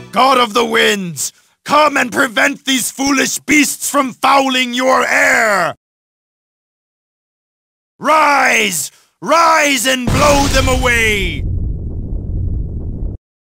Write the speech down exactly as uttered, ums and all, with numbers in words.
God of the winds, come and prevent these foolish beasts from fouling your air! Rise! Rise and blow them away!